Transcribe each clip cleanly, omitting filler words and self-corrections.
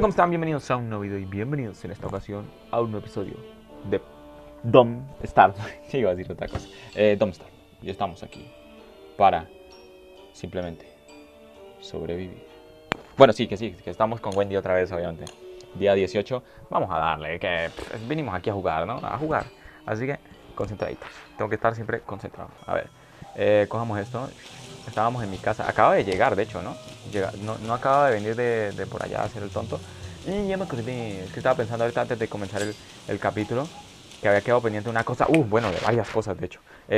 ¿Cómo están? Bienvenidos a un nuevo video y bienvenidos en esta ocasión a un nuevo episodio de Dom Star. Sí, iba a decir otra cosa. Dom Star. Y estamos aquí para simplemente sobrevivir. Bueno, sí, que estamos con Wendy otra vez, obviamente. Día 18. Vamos a darle, que vinimos aquí a jugar, ¿no? A jugar. Así que, concentraditos. Tengo que estar siempre concentrado. A ver, cojamos esto. Estábamos en mi casa. Acaba de llegar, de hecho, ¿no? No acaba de venir de por allá a hacer el tonto. Y ya me acordé. Es que estaba pensando ahorita antes de comenzar el capítulo que había quedado pendiente de una cosa. Bueno, de varias cosas, de hecho.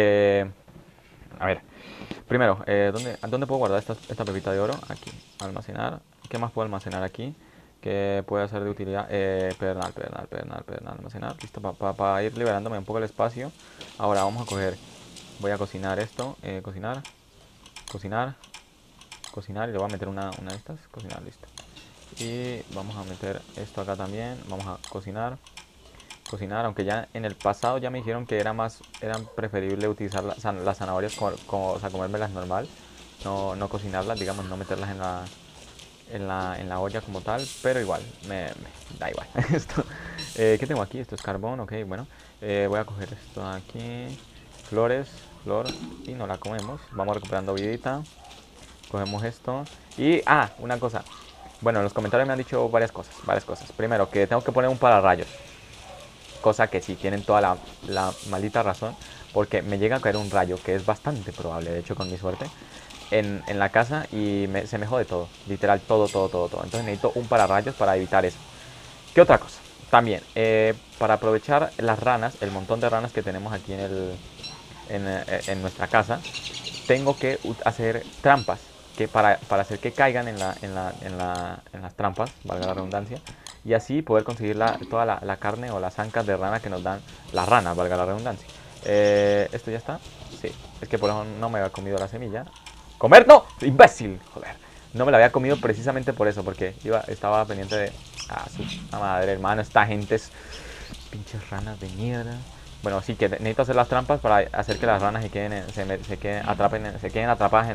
A ver. Primero, ¿dónde puedo guardar esta pepita de oro? Aquí. Almacenar. ¿Qué más puedo almacenar aquí? Que puede ser de utilidad. Pedernal. Almacenar. Listo, para ir liberándome un poco el espacio. Ahora vamos a coger. Voy a cocinar esto. Cocinar. Y le voy a meter una de estas. Cocinar, listo. Y vamos a meter esto acá también. Vamos a cocinar. Aunque ya en el pasado ya me dijeron que era preferible utilizar las zanahorias o sea, comérmelas normal, no cocinarlas, digamos, no meterlas en la olla como tal, pero igual, me da igual. Esto, ¿qué tengo aquí? Esto es carbón, ok, bueno, voy a coger esto aquí, flor, y no la comemos, vamos recuperando vidita, cogemos esto, y, una cosa, bueno, en los comentarios me han dicho varias cosas, primero, que tengo que poner un pararrayos, cosa que sí, tienen toda la maldita razón, porque me llega a caer un rayo, que es bastante probable, de hecho con mi suerte, en la casa y se me jode todo, literal, todo. Entonces necesito un pararrayos para evitar eso. ¿Qué otra cosa? También, para aprovechar las ranas, el montón de ranas que tenemos aquí en nuestra casa, tengo que hacer trampas que para hacer que caigan en las trampas, valga la redundancia, y así poder conseguir toda la carne o las ancas de rana que nos dan las ranas, valga la redundancia. ¿Esto ya está? Sí, es que por eso no me había comido la semilla. ¡Comer! ¡No! ¡Imbécil! Joder. No me la había comido precisamente por eso, porque estaba pendiente de... su madre, hermano, esta gente es... Pinches ranas de mierda. Bueno, sí, que necesito hacer las trampas para hacer que las ranas se queden atrapadas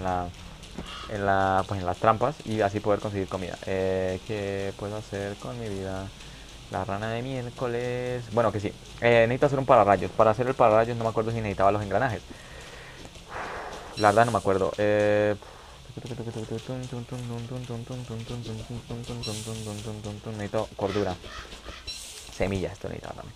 pues en las trampas y así poder conseguir comida. ¿Qué puedo hacer con mi vida? La rana de miércoles. Bueno, que sí. Necesito hacer un pararrayos. Para hacer el pararrayos no me acuerdo si necesitaba los engranajes. La verdad no me acuerdo. Necesito cordura. Semillas, esto necesitaba también.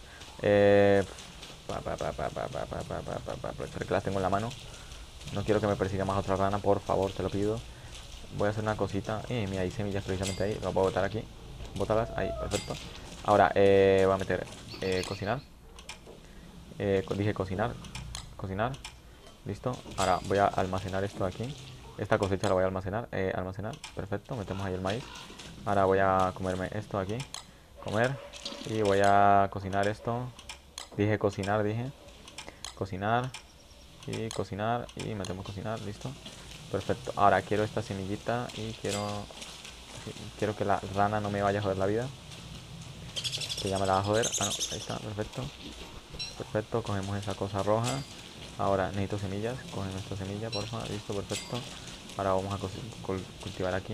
Aprovechar que las tengo en la mano. No quiero que me persiga más otra rana, por favor, te lo pido. Voy a hacer una cosita. Mira, hay semillas precisamente ahí. Lo puedo botar aquí. Botarlas ahí, perfecto. Ahora, voy a meter cocinar. Dije cocinar. Listo. Ahora voy a almacenar esto aquí. Esta cosecha la voy a almacenar. Almacenar, perfecto. Metemos ahí el maíz. Ahora voy a comerme esto aquí. Comer. Y voy a cocinar esto. Dije cocinar, Cocinar. Y cocinar. Y metemos cocinar, listo. Perfecto. Ahora quiero esta semillita y quiero que la rana no me vaya a joder la vida. Que ya me la va a joder. No, ahí está, perfecto. Perfecto, cogemos esa cosa roja. Ahora necesito semillas. Cogen esta semilla, porfa. Listo, perfecto. Ahora vamos a cultivar aquí.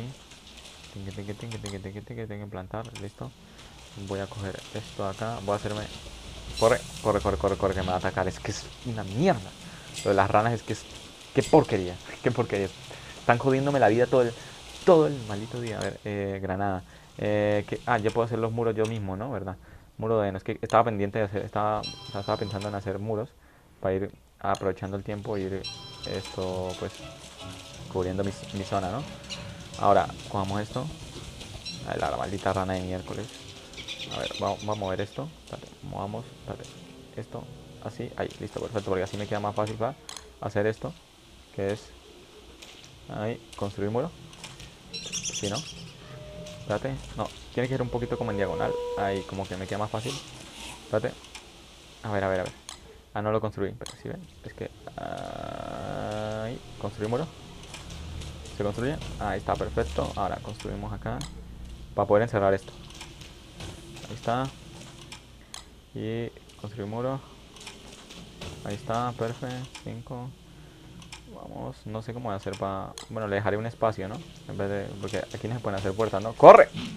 Tengo que plantar, listo. Voy a coger esto de acá. Voy a hacerme... Corre, que me va a atacar. Es que es una mierda. Lo de las ranas es que es... Qué porquería, qué porquería. Están jodiéndome la vida todo el maldito día. A ver, granada. Ya puedo hacer los muros yo mismo, ¿no? ¿Verdad? Muro de... No, es que estaba pendiente de hacer... Estaba pensando en hacer muros para ir aprovechando el tiempo y ir esto, pues, cubriendo mi zona, ¿no? Ahora, cojamos esto. A ver, la maldita rana de miércoles. A ver, vamos a mover esto. Dale, movamos, dale. Esto, así, ahí, listo, perfecto. Porque así me queda más fácil para hacer esto. Que es, ahí, construir muro. Si no, espérate, no, tiene que ir un poquito como en diagonal. Ahí, como que me queda más fácil. Espérate, a ver. No lo construí, pero si ven, es que... Ahí, construir muro. Se construye, ahí está, perfecto. Ahora construimos acá para poder encerrar esto. Ahí está. Y construir muro. Ahí está, perfecto. 5. Vamos, no sé cómo voy a hacer para... Bueno, le dejaré un espacio, ¿no? En vez de... Porque aquí no se pueden hacer puertas, ¿no? ¡Corre!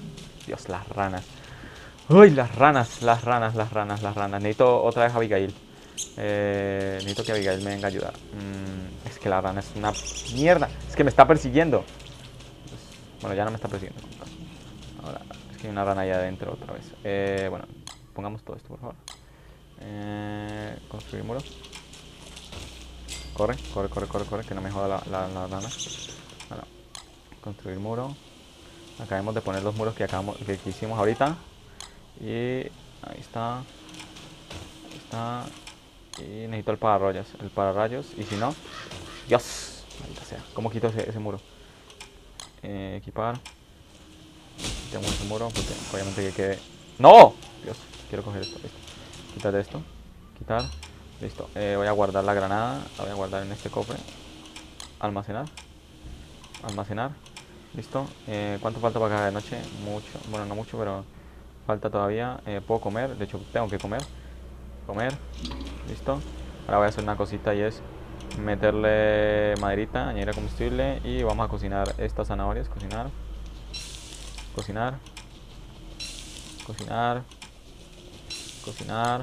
Dios, las ranas. Uy, las ranas, las ranas, las ranas, las ranas. Necesito otra vez a Abigail. Necesito que Abigail me venga a ayudar. Es que la rana es una mierda. Es que me está persiguiendo. Bueno, ya no me está persiguiendo. Ahora, es que hay una rana ahí adentro otra vez. Bueno, pongamos todo esto, por favor. Construir muro. Corre, corre, corre, corre, corre, que no me joda la rana. Bueno, construir muro. Acabamos de poner los muros que hicimos ahorita. Y ahí está. Ahí está. Y necesito el pararrayos. El pararrayos. Y si no. Dios. Maldita sea. ¿Cómo quito ese muro? Equipar. Quitamos ese muro. Porque obviamente que quede. ¡No! Dios. Quiero coger esto. Listo. Quítate esto. Quitar. Listo. Voy a guardar la granada. La voy a guardar en este cofre. Almacenar. Almacenar. Listo. ¿Cuánto falta para cada de noche? Mucho. Bueno, no mucho, pero falta todavía. Puedo comer. De hecho, tengo que comer. Comer. Listo. Ahora voy a hacer una cosita y es meterle maderita, añadir combustible y vamos a cocinar estas zanahorias. Cocinar. Cocinar. Cocinar. Cocinar.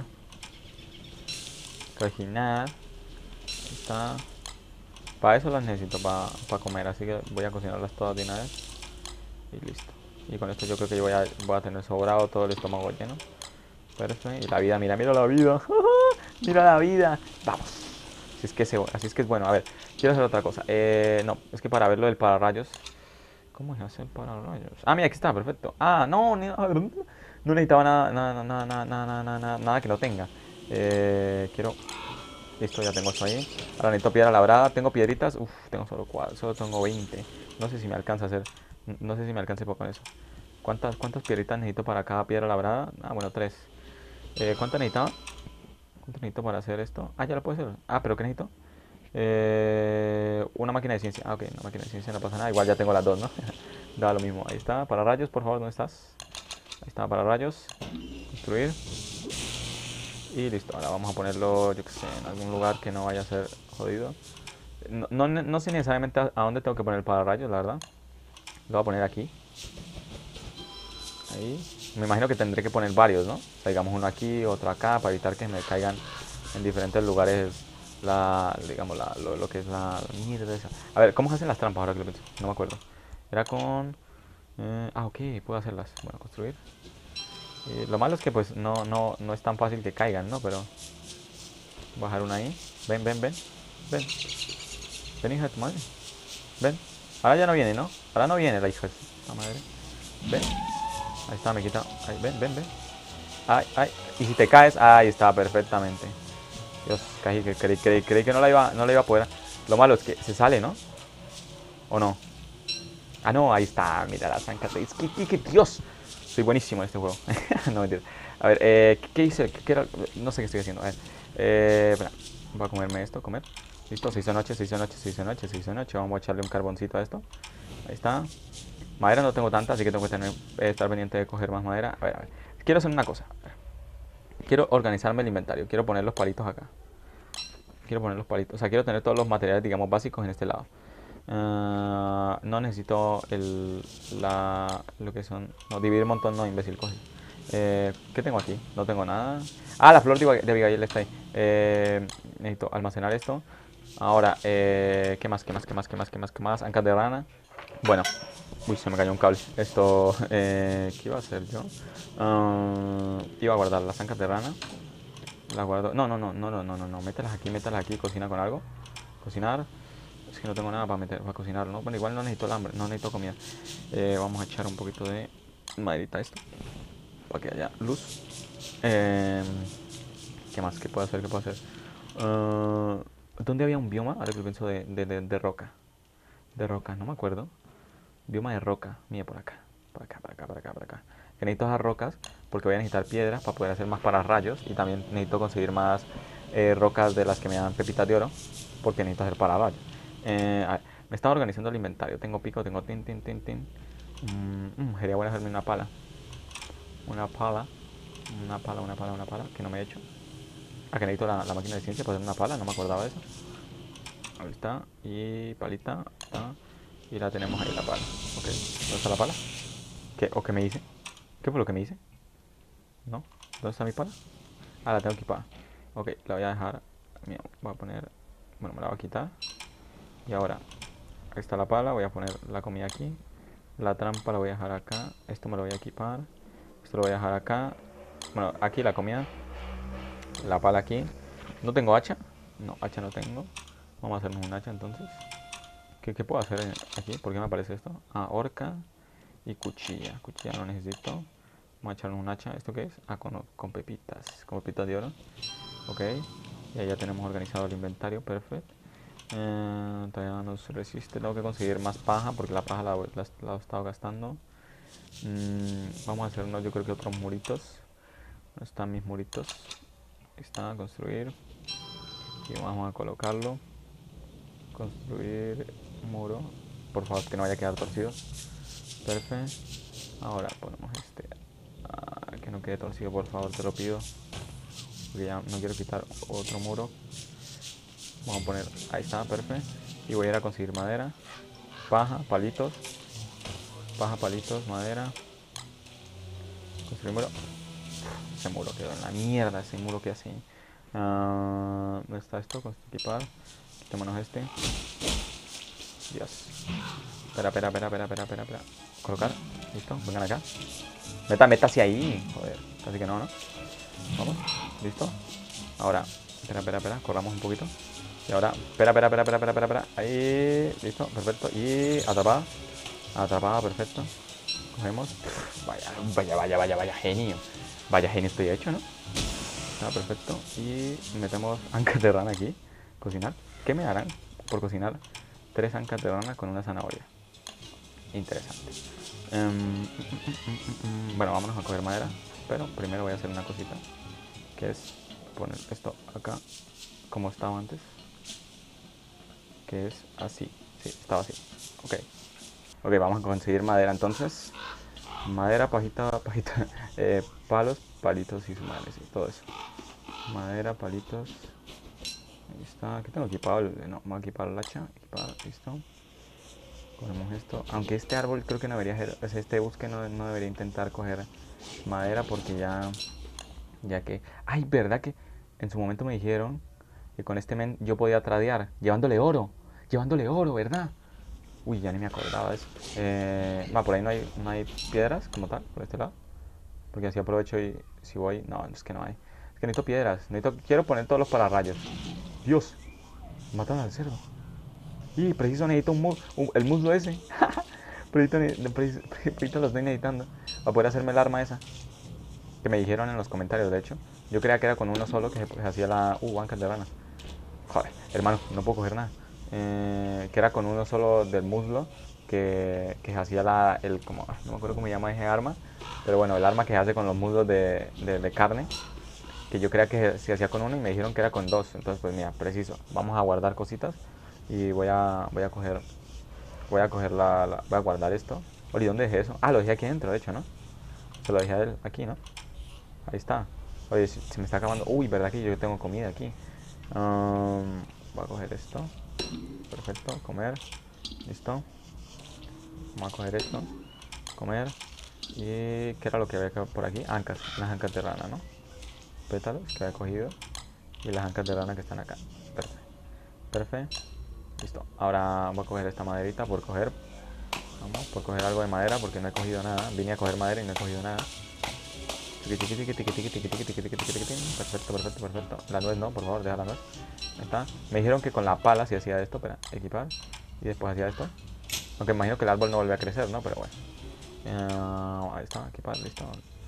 Cocinar. Ahí está. Para eso las necesito, para comer, así que voy a cocinarlas todas de una vez. Y listo. Y con esto yo creo que voy a tener sobrado todo el estómago lleno. Perfecto. Y la vida, mira, mira la vida. Mira la vida. Vamos. Así es que es bueno. A ver, quiero hacer otra cosa. No, es que para ver lo del pararrayos. ¿Cómo se hace el pararrayos? Ah, mira, aquí está, perfecto. Ah, no, no necesitaba nada que no tenga. Quiero. Listo, ya tengo esto ahí. Ahora necesito piedra labrada. ¿Tengo piedritas? Uf, tengo solo 4, solo tengo 20. No sé si me alcanza a hacer. No sé si me alcanza con eso. ¿Cuántas piedritas necesito para cada piedra labrada? Ah, bueno, 3. ¿Cuánto necesitaba? ¿Cuánto necesito para hacer esto? Ah, ya lo puedo hacer. Ah, pero ¿qué necesito? Una máquina de ciencia. Ah, ok, una máquina de ciencia no pasa nada. Igual ya tengo las dos, ¿no? Da lo mismo. Ahí está. Para rayos, por favor, ¿dónde estás? Ahí está, para rayos. Construir. Y listo. Ahora vamos a ponerlo, yo que sé, en algún lugar que no vaya a ser jodido. No sé necesariamente a dónde tengo que poner el pararrayos, la verdad. Lo voy a poner aquí. Ahí. Me imagino que tendré que poner varios, ¿no? O sea, digamos uno aquí, otro acá, para evitar que me caigan en diferentes lugares digamos, lo que es la mierda esa. A ver, ¿cómo se hacen las trampas ahora que lo pienso? No me acuerdo. Era con... ok, puedo hacerlas. Bueno, construir. Lo malo es que pues no es tan fácil que caigan, ¿no? Pero... bajar una ahí. Ven, ven, ven. Ven. Ven, hija de tu madre. Ven. Ahora ya no viene, ¿no? Ahora no viene la hija de tu madre. Ven. Ahí está, me quita. Ahí, ven, ven, ven. Ay, ay. Y si te caes, ahí está, perfectamente. Dios, casi que creí que no la iba a poder. Lo malo es que se sale, ¿no? ¿O no? Ah, no, ahí está. Mira la zanca. Es que Dios. Soy buenísimo en este juego. No, mentira. A ver, ¿qué hice? No sé qué estoy haciendo. A ver. Espera. Voy a comerme esto, comer. Listo, se hizo noche, se hizo noche, se hizo noche, se hizo noche. Vamos a echarle un carboncito a esto. Ahí está. Madera no tengo tanta, así que tengo que estar pendiente de coger más madera. A ver. Quiero hacer una cosa. Quiero organizarme el inventario. Quiero poner los palitos acá. Quiero poner los palitos. O sea, quiero tener todos los materiales, digamos, básicos en este lado. No necesito lo que son... No, dividir un montón, no, imbécil, coge. ¿Qué tengo aquí? No tengo nada. Ah, la flor de Abigail está ahí. Necesito almacenar esto. Ahora, ¿qué más? Ancas de rana. Bueno. Uy, se me cayó un cable. Esto, ¿qué iba a hacer yo? Iba a guardar las ancas de rana. Las guardo. No. Mételas aquí, cocina con algo. Cocinar. Es que no tengo nada para cocinar, ¿no? Bueno, igual no necesito el hambre, no necesito comida. Vamos a echar un poquito de maderita a esto. Para que haya luz. ¿Qué más? ¿Qué puedo hacer? ¿Dónde había un bioma? Ahora que lo pienso de roca. De roca, no me acuerdo. Bioma de roca. Mira, por acá. Por acá. Que necesito esas rocas porque voy a necesitar piedras para poder hacer más pararrayos. Y también necesito conseguir más rocas de las que me dan pepitas de oro. Porque necesito hacer pararrayos. A ver, me estaba organizando el inventario. Tengo pico, tengo tin. Sería bueno hacerme una pala. Una pala. Que no me he hecho. Ah, que necesito la máquina de ciencia para hacer una pala. No me acordaba de eso. Ahí está. Y palita. Está. Y la tenemos ahí la pala. Ok. ¿Dónde está la pala? ¿Qué? ¿O qué me dice? ¿Qué fue lo que me hice? ¿No? ¿Dónde está mi pala? Ah, la tengo equipada. Ok, la voy a dejar. Mira, voy a poner... Bueno, me la voy a quitar. Y ahora, ahí está la pala. Voy a poner la comida aquí. La trampa la voy a dejar acá. Esto me lo voy a equipar. Esto lo voy a dejar acá. Bueno, aquí la comida. La pala aquí. ¿No tengo hacha? No, hacha no tengo. Vamos a hacernos un hacha entonces. ¿Qué puedo hacer aquí? ¿Por qué me aparece esto? Ah, horca y cuchilla. Cuchilla no necesito. Vamos a echarle un hacha. ¿Esto qué es? Ah, con pepitas. Con pepitas de oro. Ok. Y ahí ya tenemos organizado el inventario. Perfecto. Todavía no se resiste. Tengo que conseguir más paja porque la paja la he estado gastando. Vamos a hacernos, yo creo que otros muritos. ¿Dónde están mis muritos? Ahí está, construir. Y vamos a colocarlo. Construir muro. Por favor, que no vaya a quedar torcido. Perfecto. Ahora ponemos este. Que no quede torcido, por favor, te lo pido. Porque ya no quiero quitar otro muro. Vamos a poner, ahí está, perfecto. Y voy a ir a conseguir madera, paja, palitos. Paja, palitos, madera. Construir muro. Ese muro quedó en la mierda, ese muro que así. ¿Dónde está esto? Equipar. Quitémonos este. Dios. Espera. Colocar. Listo. Vengan acá. Meta hacia ahí. Joder. Casi que no, ¿no? Vamos. Listo. Ahora. Espera. Corramos un poquito. Y ahora. Espera. Ahí. Listo. Perfecto. Y atrapada. Atrapada. Perfecto. Cogemos. Vaya genio. Vaya genio estoy hecho, ¿no? Está perfecto. Y metemos ancas de rana aquí. Cocinar. ¿Qué me darán por cocinar 3 ancas de rana con una zanahoria? Interesante. Bueno, vámonos a coger madera. Pero primero voy a hacer una cosita. Que es poner esto acá. Como estaba antes. Que es así. Sí, estaba así. Ok, vamos a conseguir madera entonces. Madera, pajita, palos, palitos y sumares y todo eso. Madera, palitos. Ahí está. Aquí tengo equipado no, vamos a equipar el hacha. Equipar, listo. Cogemos esto. Aunque este árbol creo que no debería ser. O sea, este bosque no debería intentar coger madera porque ya que. Ay, ¿verdad que en su momento me dijeron que con este men yo podía tradear? Llevándole oro. Llevándole oro, ¿verdad? Uy, ya ni me acordaba de eso. Por ahí no hay piedras como tal, por este lado. Porque así aprovecho y si voy... No, es que no hay. Es que necesito piedras. Quiero poner todos los pararrayos. Dios, matan al cerdo. Y preciso necesito el muslo ese. preciso lo estoy necesitando. Para poder hacerme el arma esa. Que me dijeron en los comentarios, de hecho. Yo creía que era con uno solo que se hacía la... bancas de rana. Joder, hermano, no puedo coger nada. Que era con uno solo del muslo. Que se hacía como... No me acuerdo cómo se llama ese arma. Pero bueno, el arma que se hace con los muslos de carne. Que yo creía que se hacía con uno y me dijeron que era con 2. Entonces pues mira, preciso. Vamos a guardar cositas. Y voy a coger... Voy a guardar esto. Oye, ¿dónde dejé eso? Ah, lo dejé aquí adentro, de hecho, ¿no? Se lo dejé a él aquí, ¿no? Ahí está. Oye, se me está acabando. Uy, ¿verdad que yo tengo comida aquí? Voy a coger esto. Perfecto, comer. Listo. Vamos a coger esto. Comer. ¿Y qué era lo que había por aquí? Ancas. Las ancas de rana, ¿no? Pétalos que había cogido. Y las ancas de rana que están acá. Perfecto. Listo. Ahora voy a coger esta maderita por coger. Vamos, por coger algo de madera porque no he cogido nada. Vine a coger madera y no he cogido nada. Perfecto. La nuez no, por favor, deja la nuez. Ahí está. Me dijeron que con la pala se hacía esto, espera, equipar. Y después hacía esto. Aunque imagino que el árbol no vuelve a crecer, ¿no? Pero bueno. Ahí está, equipar, listo.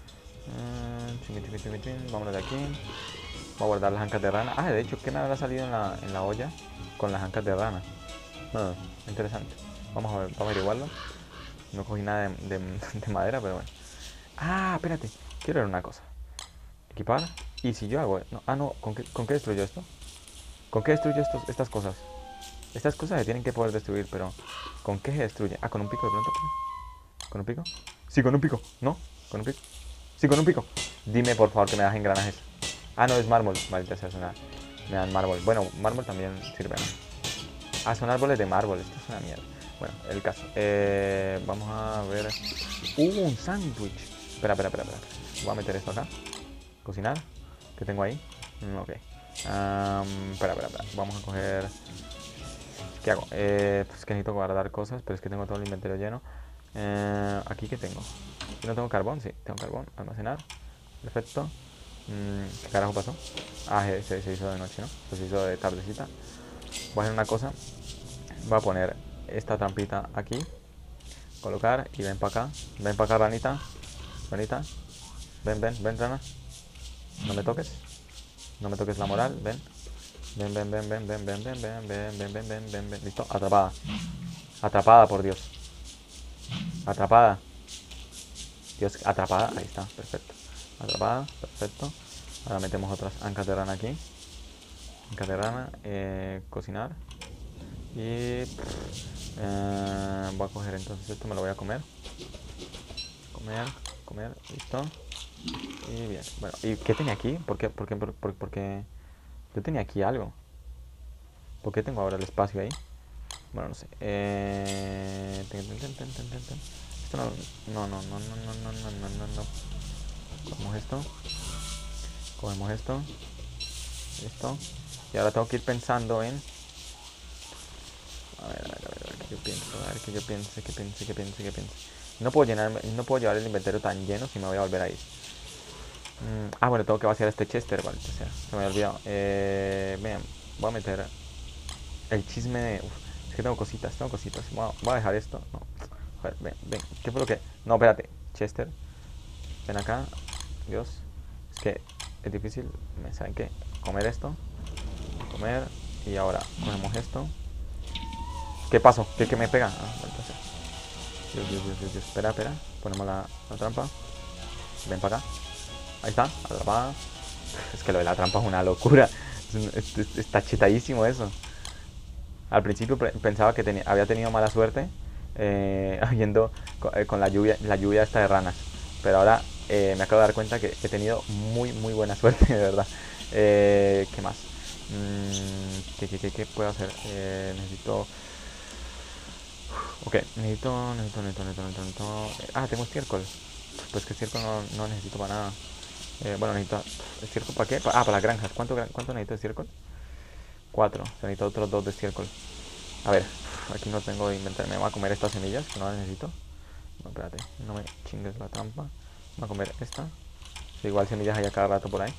Vámonos de aquí. Voy a guardar las ancas de rana. Ah, de hecho, ¿qué me habrá salido en la olla con las ancas de rana? Interesante. Vamos a averiguarlo. No cogí nada de madera, pero bueno. Ah, espérate. Quiero ver una cosa. Equipar. Y si yo hago... No, ¿con qué destruyo esto? ¿Con qué destruyo estas cosas? Estas cosas se tienen que poder destruir, pero... ¿Con qué se destruye? Ah, ¿con un pico de pronto? ¿Con un pico? Sí, con un pico. ¿No? ¿Con un pico? Sí, con un pico. Dime, por favor, que me das engranajes. Ah, no, es mármol. Vale, ya se me dan mármol. Bueno, mármol también sirve, ¿no? Ah, son árboles de mármol. Esto es una mierda. Bueno, el caso. Vamos a ver... un sándwich. Espera, espera, espera, espera. Voy a meter esto acá. Cocinar. ¿Qué tengo ahí? Ok. Espera, espera, espera. Vamos a coger... ¿Qué hago? Pues que necesito guardar cosas, pero es que tengo todo el inventario lleno. ¿Aquí qué tengo? ¿No tengo carbón? Sí, tengo carbón. Almacenar. Perfecto. ¿Qué carajo pasó? Ah, se hizo de noche, ¿no? Se hizo de tardecita. Voy a hacer una cosa. Voy a poner esta trampita aquí. Colocar y ven para acá. Ven para acá, ranita. Ranita. Ven, ven, ven, rana. No me toques. No me toques la moral. Ven. Ven, ven, ven, ven, ven, ven, ven, ven, ven, ven, ven, ven, ven, ven. Listo. Atrapada. Atrapada, por Dios. Atrapada. Dios, atrapada. Ahí está. Perfecto. Atrapada. Perfecto. Ahora metemos otras ancas de rana aquí. Ancas de rana. Cocinar. Y... voy a coger entonces esto. Me lo voy a comer. Comer. Comer. Listo. Y bien. Bueno, ¿y qué tenía aquí? ¿Por qué? Yo tenía aquí algo. ¿Por qué tengo ahora el espacio ahí? Bueno, no sé. Esto no. No, no, no, no, no, no, no, no, no, no. Cogemos esto. Cogemos esto. Listo. Y ahora tengo que ir pensando en... A ver, a ver, a ver, a ver, qué yo pienso, a ver, qué yo piense, qué piense, qué piense, qué piense. No puedo llevar el inventario tan lleno si me voy a volver a ir. Bueno, tengo que vaciar este Chester, vale, o sea, se me había olvidado. Bien, voy a meter el chisme de... es que tengo cositas, tengo cositas. Voy a dejar esto. No. Joder, ven, ven. ¿Qué fue lo que...? No, espérate. Chester, ven acá. Dios. Es que es difícil. ¿Saben qué? Comer esto. Comer. Y ahora cogemos esto. ¿Qué pasó? ¿Qué me pega? Entonces. Dios, Dios, Dios, Dios, Dios. Espera, espera. Ponemos la trampa. Ven para acá. Ahí está. Atrapada. Es que lo de la trampa es una locura. Está chetadísimo eso. Al principio pensaba que había tenido mala suerte habiendo con la lluvia esta de ranas. Pero ahora me acabo de dar cuenta que he tenido muy, muy buena suerte, de verdad. ¿Qué más? ¿Qué puedo hacer? Necesito... Ok, necesito... tengo estiércol. Pues que estiércol no necesito para nada. Bueno, necesito... ¿Estiércol para qué? Para las granjas. ¿Cuánto necesito de estiércol? 4. Se necesita otros 2 de estiércol. A ver, aquí no tengo de inventar. Me voy a comer estas semillas que no las necesito. No, espérate, no me chingues la trampa. Voy a comer esta. Sí, igual semillas hay a cada rato por ahí.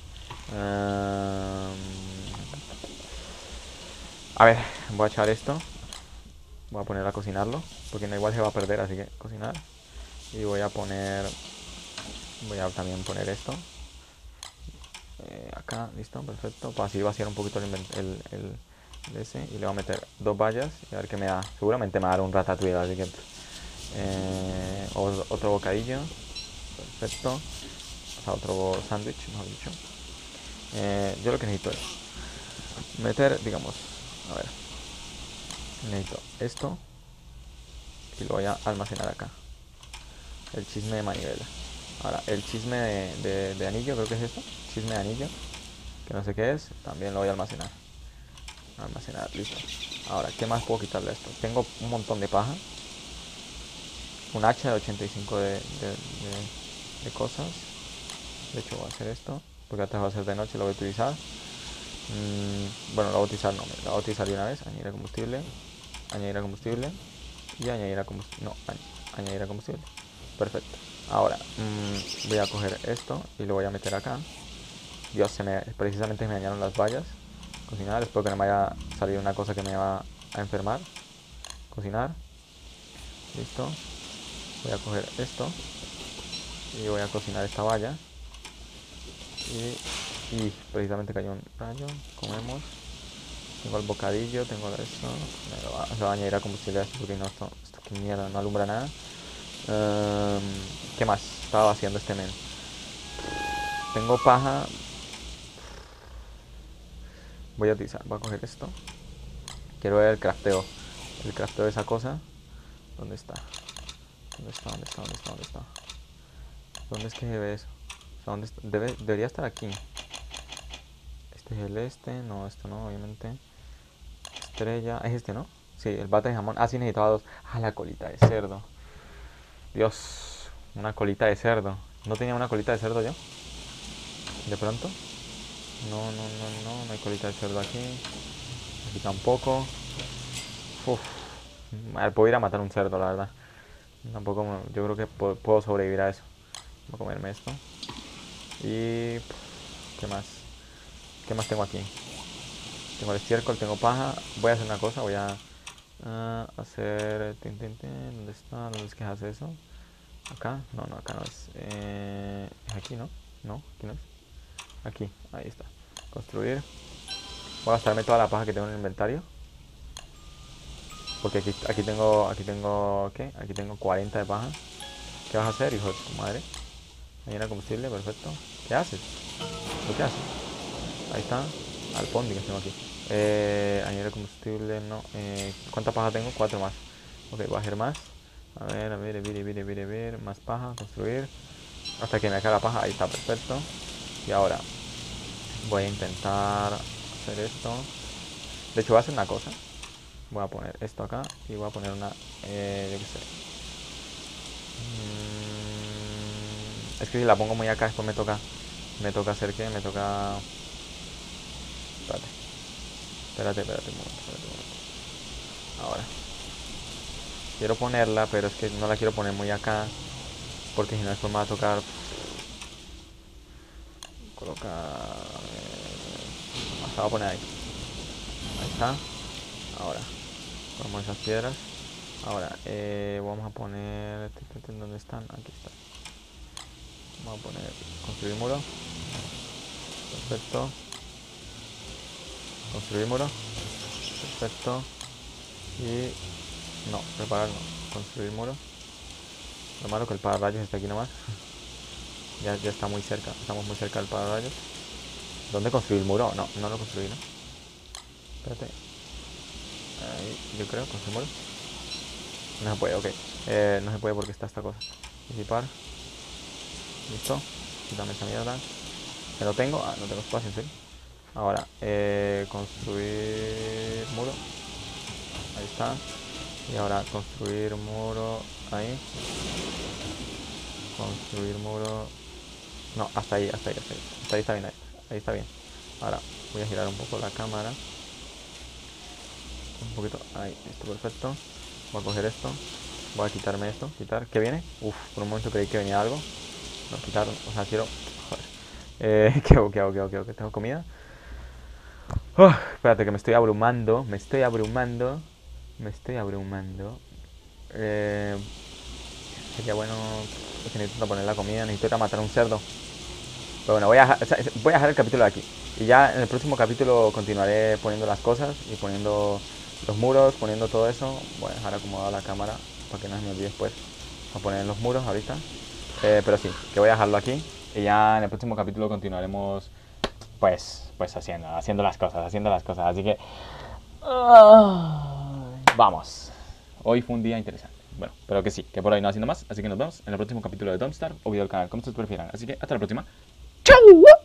A ver, voy a echar esto. Voy a poner a cocinarlo. Porque no igual se va a perder, así que cocinar. Y voy a poner... Voy a también poner esto. Acá, listo, perfecto. Para así vaciar un poquito el ese. Y le voy a meter 2 vallas y a ver qué me da. Seguramente me va a dar un ratatouille, así que... otro bocadillo. Perfecto. O sea, otro sándwich, mejor dicho. Yo lo que necesito es meter, digamos, a ver, necesito esto y lo voy a almacenar acá. El chisme de manivela. Ahora, el chisme de anillo, creo que es esto. Chisme de anillo, que no sé qué es, también lo voy a almacenar. Almacenar, listo. Ahora, ¿qué más puedo quitarle a esto? Tengo un montón de paja. Un hacha de 85 de cosas. De hecho, voy a hacer esto, porque antes va a ser de noche, lo voy a utilizar. Bueno, lo voy a utilizar, no, lo voy a utilizar de una vez. Añadir a combustible. Añadir a combustible. Y añadir a combustible. No, añadir a combustible. Perfecto. Ahora, voy a coger esto y lo voy a meter acá. Dios, precisamente me dañaron las vallas. Cocinar, espero que no me vaya a salir una cosa que me va a enfermar. Cocinar. Listo. Voy a coger esto y voy a cocinar esta valla. Y precisamente cayó un rayo. Comemos. Tengo el bocadillo, tengo eso. Se va a añadir a combustible a esto porque no, esto que mierda, no alumbra nada. ¿Qué más? Estaba vaciando este men. Tengo paja. Voy a coger esto. Quiero ver el crafteo. El crafteo de esa cosa. ¿Dónde está? ¿Dónde está? ¿Dónde está? ¿Dónde está? ¿Dónde está? ¿Dónde es que se ve eso? O sea, ¿dónde está? Debería estar aquí. Este es el este. No, esto no, obviamente. Estrella. Es este, ¿no? Sí, el bate de jamón. Ah, sí, necesitaba 2. Ah, la colita de cerdo. Dios, una colita de cerdo. ¿No tenía una colita de cerdo yo? ¿De pronto? No hay colita de cerdo aquí. Aquí tampoco. Uf. A ver, puedo ir a matar un cerdo, la verdad. Tampoco, yo creo que puedo sobrevivir a eso. Voy a comerme esto. Y... ¿qué más? ¿Qué más tengo aquí? Tengo el estiércol, tengo paja. Voy a hacer una cosa, voy a hacer... ¿Dónde está? ¿Dónde es que se hace eso? ¿Acá? No, acá no es. ¿Es aquí, no? No, aquí no es. Aquí, ahí está. Construir. Voy a gastarme toda la paja que tengo en el inventario. Porque aquí tengo, ¿qué? Aquí tengo 40 de paja. ¿Qué vas a hacer, hijo de tu madre? Llena combustible, perfecto. ¿Qué haces? ¿Qué haces? Ahí está. Alpondi que tengo aquí. Añadir combustible, no. ¿Cuánta paja tengo? 4 más. Ok, voy a hacer más. A ver. Más paja, construir. Hasta que me acabe la paja. Ahí está, perfecto. Y ahora voy a intentar hacer esto. De hecho, voy a hacer una cosa. Voy a poner esto acá y voy a poner una, yo qué sé. Es que si la pongo muy acá, después me toca hacer qué, me toca... Espérate un momento. Ahora. Quiero ponerla, pero es que no la quiero poner muy acá, porque si no después me va a tocar colocar... la voy a poner ahí. Ahí está. Ahora. Ponemos esas piedras. Ahora, vamos a poner... ¿Dónde están? Aquí están. Vamos a poner... Construir muro. Perfecto. Construir muro. Perfecto. Y... no, preparar no. Construir muro. Lo malo que el pararrayos está aquí nomás. ya está muy cerca. Estamos muy cerca del pararrayos. ¿Dónde construir muro? No lo construí, ¿no? Espérate. Ahí, yo creo, construir muro. No se puede, ok. No se puede porque está esta cosa. Disipar. Listo. Quítame esa mierda. ¿Que lo tengo? Ah, no tengo espacio, en serio. Ahora, construir muro. Ahí está. Y ahora construir muro. Ahí. Construir muro. No, hasta ahí. Hasta ahí está bien, ahí está bien. Ahora voy a girar un poco la cámara. Un poquito. Ahí, listo, perfecto. Voy a coger esto. Voy a quitarme esto. Quitar. ¿Qué viene? Uf, por un momento creí que venía algo. No, quitar. O sea, quiero... joder. ¿Qué hago? ¿Tengo comida? Espérate que me estoy abrumando. Sería bueno... Es que necesito poner la comida. Necesito ir a matar a un cerdo. Pero bueno, voy a dejar el capítulo de aquí. Y ya en el próximo capítulo continuaré poniendo las cosas y poniendo los muros, poniendo todo eso. Voy a dejar acomodada la cámara para que no se me olvide después. Voy a poner los muros ahorita. Pero sí, que voy a dejarlo aquí. Y ya en el próximo capítulo continuaremos pues haciendo las cosas. Así que... vamos. Hoy fue un día interesante. Bueno, pero que sí, que por hoy no haciendo más. Así que nos vemos en el próximo capítulo de Domstar o video del canal, como ustedes prefieran. Así que hasta la próxima. ¡Chau!